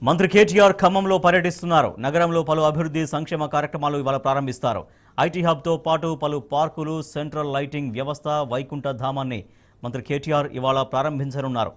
మంత్రి కేటీఆర్ ఖమ్మంలో పర్యటిస్తున్నారు. నగరంలో పలు అభివృద్ధి సంక్షేమ కార్యక్రమాలు ఇవాళ ప్రారంభిస్తారు. ఐటీ హబ్తో పాటు పలు పార్కులు, సెంట్రల్ లైటింగ్ వ్యవస్థ, వైకుంఠ ధామాన్ని మంత్రి కేటీఆర్ ఇవాళ ప్రారంభించనున్నారు.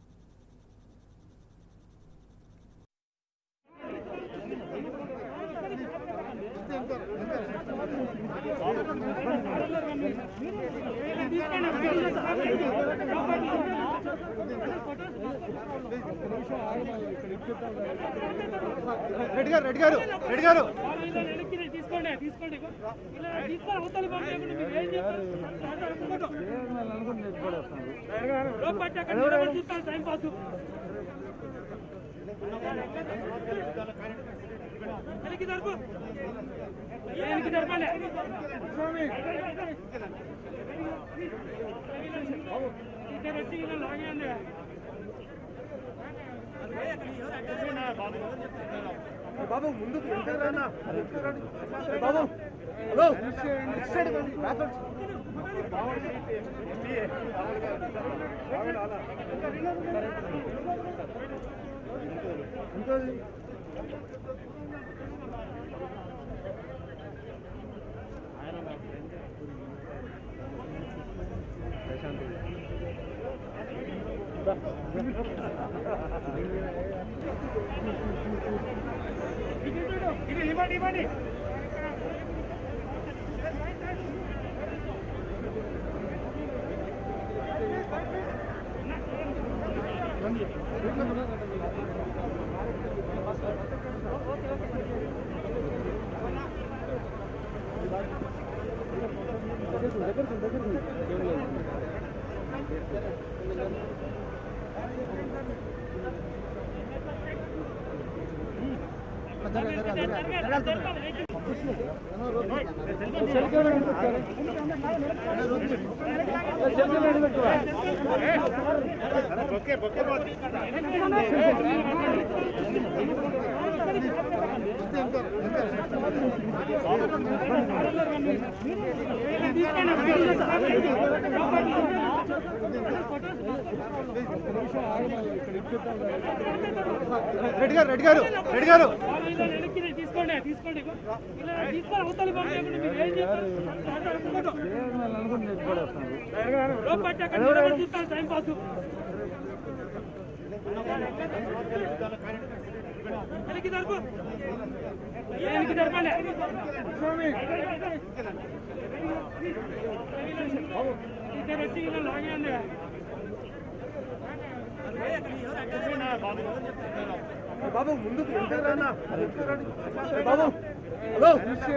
బాబు ముందుకు వెళ్తారా బాబు? హలో ఇవ్వండి రెడ్డి గారు బాబు ముందుకు వెళ్తారా బాబు? హలో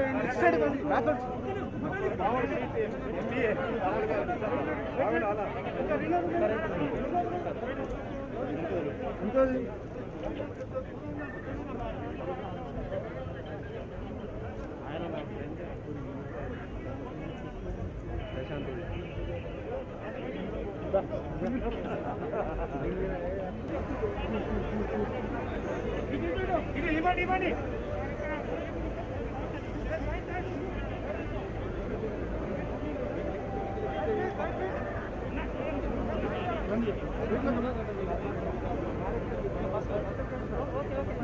ఇవ్వండి ఓకే